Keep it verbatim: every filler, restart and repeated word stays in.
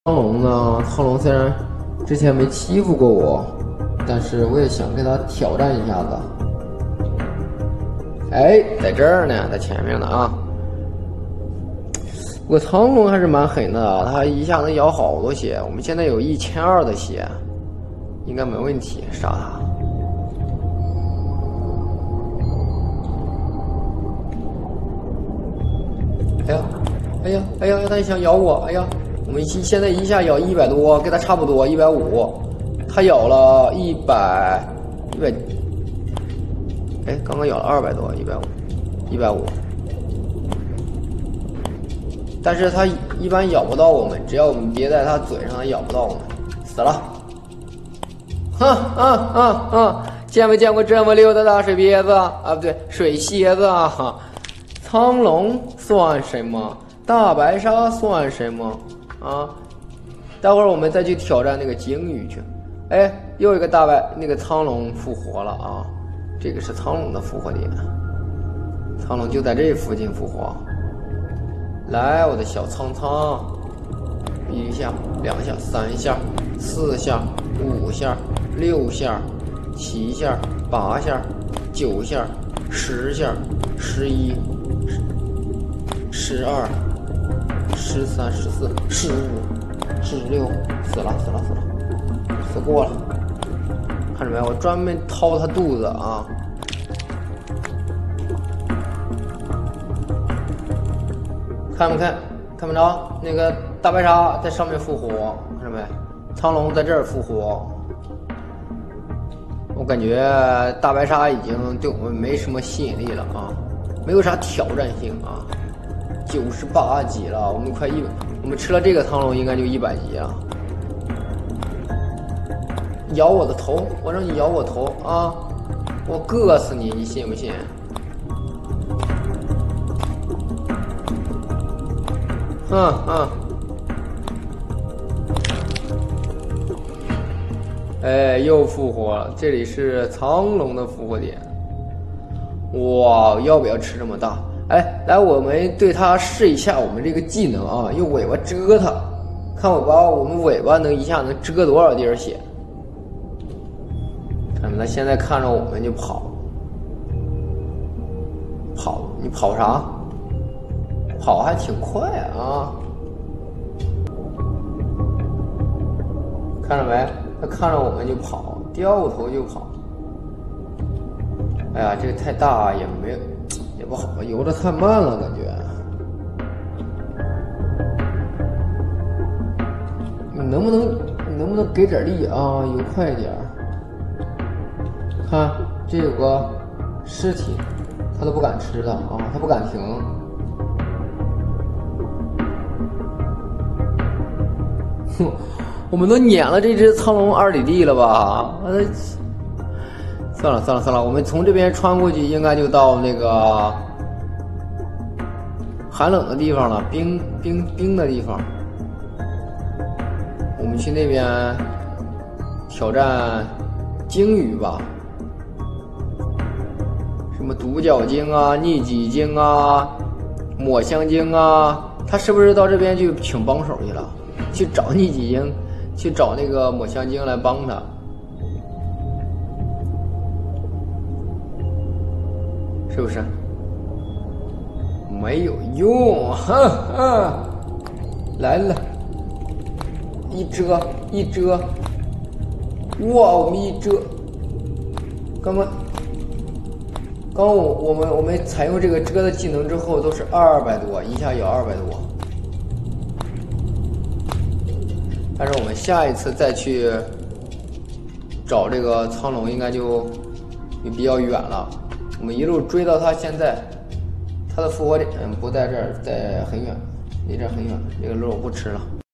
苍龙呢？苍龙虽然之前没欺负过我，但是我也想跟他挑战一下子。哎，在这儿呢，在前面呢啊！我苍龙还是蛮狠的，他一下能咬好多血。我们现在有一千二的血，应该没问题，杀他。哎呀，哎呀，哎呀，他想咬我！哎呀！我们现在一下咬一百多，跟他差不多，一百五。他咬了一百，一百，哎，刚刚咬了二百多，一百五，一百五。但是他一般咬不到我们，只要我们别在他嘴上，他咬不到我们。死了！哼啊啊啊！见没见过这么溜的大水鳖子啊？不对，水蝎子啊！苍龙算什么？大白鲨算什么？啊，待会儿我们再去挑战那个鲸鱼去。哎，又一个大白那个苍龙复活了啊！这个是苍龙的复活点，苍龙就在这附近复活。来，我的小苍苍，一下、两下、三下、四下、五下、六下、七下、八下、九下、十下、十一、十二。十三、十四、十五、十六，死了，死了，死了，死过了。看着没有？我专门掏他肚子啊！看没看？看没着？那个大白鲨在上面复活，看着没？苍龙在这儿复活。我感觉大白鲨已经对我们没什么吸引力了啊，没有啥挑战性啊。九十八级了，我们快一，我们吃了这个苍龙应该就一百级了。咬我的头，我让你咬我头啊！我硌死你，你信不信？哼哼。哎，又复活了，这里是苍龙的复活点。哇，要不要吃这么大？哎，来，我们对它试一下我们这个技能啊，用尾巴蛰它，看尾巴，我们尾巴能一下能蛰多少滴血？看它现在看着我们就跑，跑，你跑啥？跑还挺快啊！看着没？它看着我们就跑，掉头就跑。哎呀，这个太大也没有。也不好，游的太慢了，感觉。你能不能，你能不能给点力啊？游快一点。看，这有个尸体，他都不敢吃了啊，他不敢停。哼，我们都撵了这只苍龙二里地了吧？呃。算了算了算了，我们从这边穿过去，应该就到那个寒冷的地方了，冰冰冰的地方。我们去那边挑战鲸鱼吧，什么独角鲸啊、逆戟鲸啊、抹香鲸啊，他是不是到这边去请帮手去了？去找逆戟鲸，去找那个抹香鲸来帮他。是不是？没有用，哈哈！来了，一遮一遮，哇！我们一遮，刚刚，刚我我们我们采用这个遮的技能之后，都是二百多，一下咬二百多。但是我们下一次再去找这个苍龙，应该就就比较远了。我们一路追到他现在，他的复活点不在这儿，在很远，离这儿很远。这个肉不吃了。